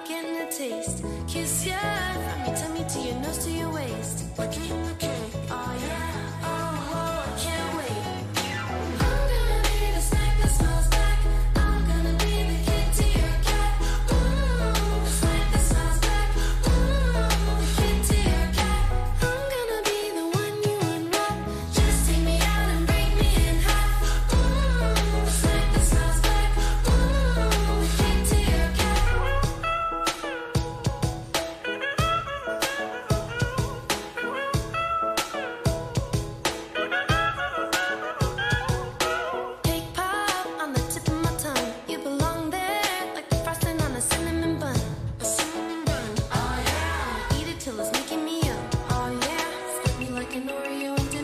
getting a taste. Kiss ya from your tummy to your nose to your waist. Like eating a cake. Oh yeah, oh, I can't wait. I'm gonna be the snack that smells back. I'm gonna be the kid to your cat. Ooh, the snack that smells back. Ooh, the kid to your cat. I'm gonna be the one you unwrap. Just take me out and break me in half. Ooh, the snack that smells back. Ooh, the kid to your cat. Cake pop on the tip of my tongue. You belong there like the frosting on a cinnamon bun. A cinnamon bun, oh yeah. Eat it till it's making me up, oh yeah. Scoop me like an Oreo and